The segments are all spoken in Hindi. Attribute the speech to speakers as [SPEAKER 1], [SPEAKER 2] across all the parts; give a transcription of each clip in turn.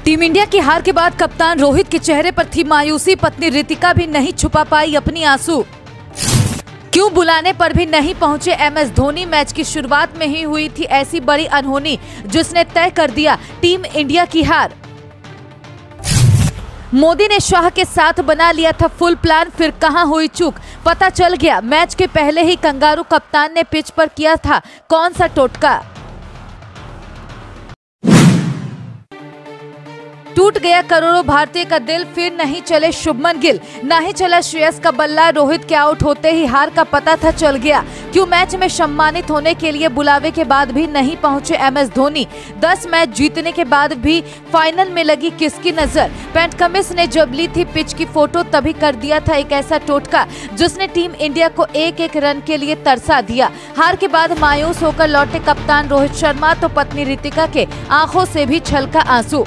[SPEAKER 1] टीम इंडिया की हार के बाद कप्तान रोहित के चेहरे पर थी मायूसी। पत्नी रितिका भी नहीं छुपा पाई अपनी आंसू। क्यों बुलाने पर भी नहीं पहुंचे MS धोनी। मैच की शुरुआत में ही हुई थी ऐसी बड़ी अनहोनी जिसने तय कर दिया टीम इंडिया की हार। मोदी ने शाह के साथ बना लिया था फुल प्लान, फिर कहां हुई चूक पता चल गया। मैच के पहले ही कंगारू कप्तान ने पिच पर किया था कौन सा टोटका। टूट गया करोड़ों भारतीय का दिल, फिर नहीं चले शुभमन गिल, ना ही चला श्रेयस का बल्ला। रोहित के आउट होते ही हार का पता था चल गया। क्यों मैच में सम्मानित होने के लिए बुलावे के बाद भी नहीं पहुंचे MS धोनी। 10 मैच जीतने के बाद भी फाइनल में लगी किसकी नजर। पैट कमिंस ने जब ली थी पिच की फोटो तभी कर दिया था एक ऐसा टोटका जिसने टीम इंडिया को एक रन के लिए तरसा दिया। हार के बाद मायूस होकर लौटे कप्तान रोहित शर्मा तो पत्नी रितिका के आंखों से भी छलका आंसू।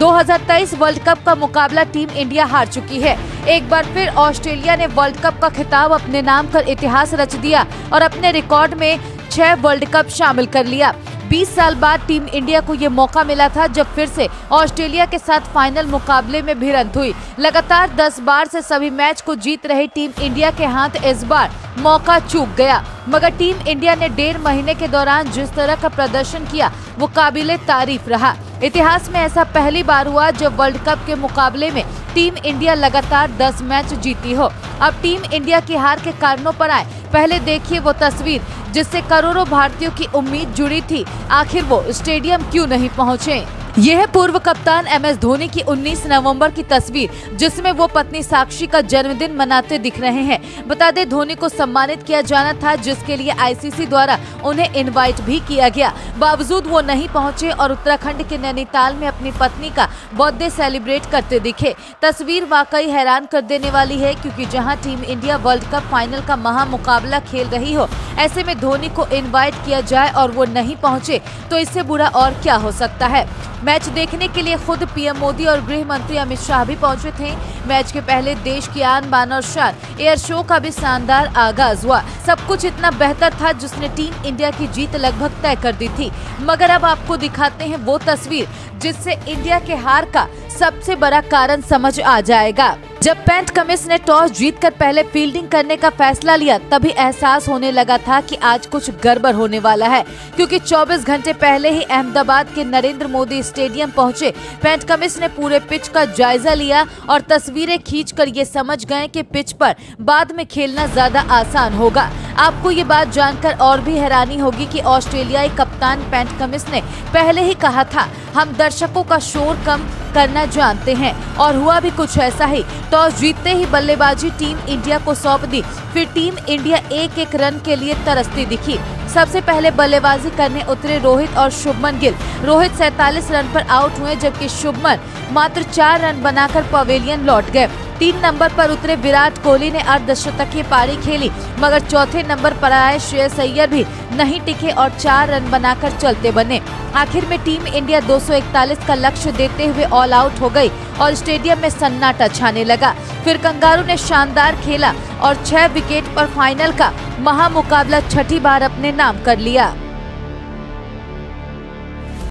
[SPEAKER 1] 2023 वर्ल्ड कप का मुकाबला टीम इंडिया हार चुकी है। एक बार फिर ऑस्ट्रेलिया ने वर्ल्ड कप का खिताब अपने नाम कर इतिहास रच दिया और अपने रिकॉर्ड में 6 वर्ल्ड कप शामिल कर लिया। 20 साल बाद टीम इंडिया को ये मौका मिला था जब फिर से ऑस्ट्रेलिया के साथ फाइनल मुकाबले में भिड़ंत हुई। लगातार 10 बार से सभी मैच को जीत रही टीम इंडिया के हाथ इस बार मौका चूक गया। मगर टीम इंडिया ने 1.5 महीने के दौरान जिस तरह का प्रदर्शन किया वो काबिले तारीफ रहा। इतिहास में ऐसा पहली बार हुआ जब वर्ल्ड कप के मुकाबले में टीम इंडिया लगातार 10 मैच जीती हो। अब टीम इंडिया की हार के कारणों पर आए, पहले देखिए वो तस्वीर जिससे करोड़ों भारतीयों की उम्मीद जुड़ी थी। आखिर वो स्टेडियम क्यों नहीं पहुंचे। यह है पूर्व कप्तान MS धोनी की 19 नवंबर की तस्वीर जिसमें वो पत्नी साक्षी का जन्मदिन मनाते दिख रहे हैं। बता दें धोनी को सम्मानित किया जाना था जिसके लिए ICC द्वारा उन्हें इनवाइट भी किया गया। बावजूद वो नहीं पहुंचे और उत्तराखंड के नैनीताल में अपनी पत्नी का बर्थडे सेलिब्रेट करते दिखे। तस्वीर वाकई हैरान कर देने वाली है क्योंकि जहाँ team India world cup final का महामुकाबला खेल रही हो, ऐसे में धोनी को इन्वाइट किया जाए और वो नहीं पहुंचे तो इससे बुरा और क्या हो सकता है। मैच देखने के लिए खुद PM मोदी और गृह मंत्री अमित शाह भी पहुंचे थे। मैच के पहले देश की आन बान और शान एयर शो का भी शानदार आगाज हुआ। सब कुछ इतना बेहतर था जिसने टीम इंडिया की जीत लगभग तय कर दी थी। मगर अब आपको दिखाते हैं वो तस्वीर जिससे इंडिया के हार का सबसे बड़ा कारण समझ आ जाएगा। जब पैट कमिंस ने टॉस जीतकर पहले फील्डिंग करने का फैसला लिया तभी एहसास होने लगा था कि आज कुछ गड़बड़ होने वाला है क्योंकि 24 घंटे पहले ही अहमदाबाद के नरेंद्र मोदी स्टेडियम पहुंचे। पैट कमिंस ने पूरे पिच का जायजा लिया और तस्वीरें खींचकर ये समझ गए कि पिच पर बाद में खेलना ज्यादा आसान होगा। आपको ये बात जानकर और भी हैरानी होगी कि ऑस्ट्रेलियाई कप्तान पैट कमिंस ने पहले ही कहा था हम दर्शकों का शोर कम करना जानते हैं और हुआ भी कुछ ऐसा ही। टॉस जीतते ही बल्लेबाजी टीम इंडिया को सौंप दी। फिर टीम इंडिया एक रन के लिए तरसती दिखी। सबसे पहले बल्लेबाजी करने उतरे रोहित और शुभमन गिल। रोहित 47 रन पर आउट हुए जबकि शुभमन मात्र 4 रन बनाकर पवेलियन लौट गए। 3 नंबर पर उतरे विराट कोहली ने अर्धशतकीय पारी खेली मगर चौथे नंबर पर आए श्रेयस अय्यर भी नहीं टिके और 4 रन बनाकर चलते बने। आखिर में टीम इंडिया 241 का लक्ष्य देते हुए ऑल आउट हो गई और स्टेडियम में सन्नाटा छाने लगा। फिर कंगारू ने शानदार खेला और 6 विकेट पर फाइनल का महामुकाबला छठी बार अपने नाम कर लिया।